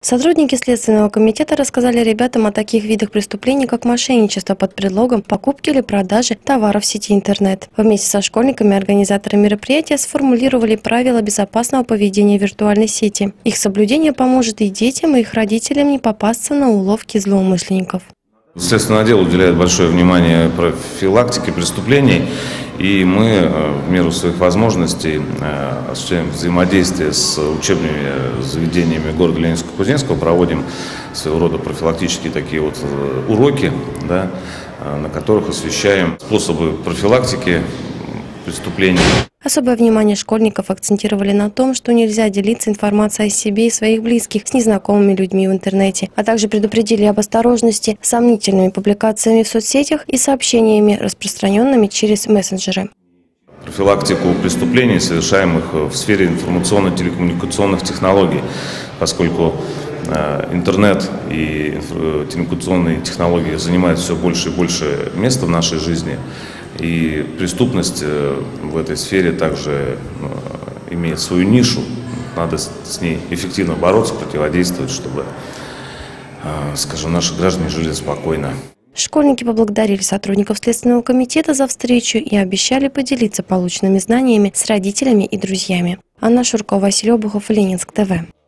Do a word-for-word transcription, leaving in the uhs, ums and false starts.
Сотрудники Следственного комитета рассказали ребятам о таких видах преступлений, как мошенничество под предлогом покупки или продажи товаров в сети интернет. Вместе со школьниками организаторы мероприятия сформулировали правила безопасного поведения в виртуальной сети. Их соблюдение поможет и детям, и их родителям не попасться на уловки злоумышленников. Следственный отдел уделяет большое внимание профилактике преступлений, и мы в меру своих возможностей осуществляем взаимодействие с учебными заведениями города Ленинска-Кузнецкого, проводим своего рода профилактические такие вот уроки, да, на которых освещаем способы профилактики преступлений. Особое внимание школьников акцентировали на том, что нельзя делиться информацией о себе и своих близких с незнакомыми людьми в интернете, а также предупредили об осторожности с сомнительными публикациями в соцсетях и сообщениями, распространенными через мессенджеры. Профилактику преступлений, совершаемых в сфере информационно-телекоммуникационных технологий, поскольку интернет и телекоммуникационные технологии занимают все больше и больше места в нашей жизни. И преступность в этой сфере также имеет свою нишу. Надо с ней эффективно бороться, противодействовать, чтобы, скажем, наши граждане жили спокойно. Школьники поблагодарили сотрудников Следственного комитета за встречу и обещали поделиться полученными знаниями с родителями и друзьями. Анна Шуркова, Василий Обухов, Ленинск ТВ.